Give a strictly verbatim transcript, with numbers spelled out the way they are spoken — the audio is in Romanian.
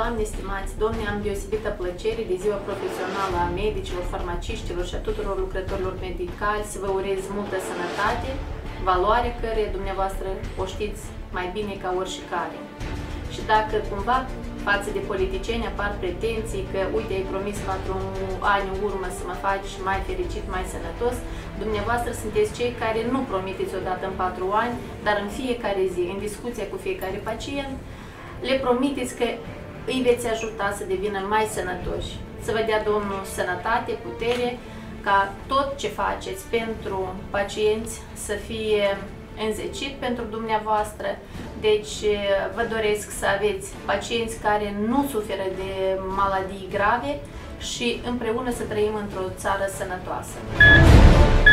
Doamne, stimați Domne, am deosebită plăcere de ziua profesională a medicilor, farmaciștilor și a tuturor lucrătorilor medicali să vă urez multă sănătate, valoare care dumneavoastră o știți mai bine ca oricare. Și dacă cumva față de politicieni apar pretenții că, uite, ai promis patru ani în urmă să mă faci mai fericit, mai sănătos, dumneavoastră sunteți cei care nu promiteți odată în patru ani, dar în fiecare zi, în discuția cu fiecare pacient, le promiteți că îi veți ajuta să devină mai sănătoși. Să vă dea Domnul sănătate, putere, ca tot ce faceți pentru pacienți să fie înzecit pentru dumneavoastră. Deci vă doresc să aveți pacienți care nu suferă de maladii grave și împreună să trăim într-o țară sănătoasă.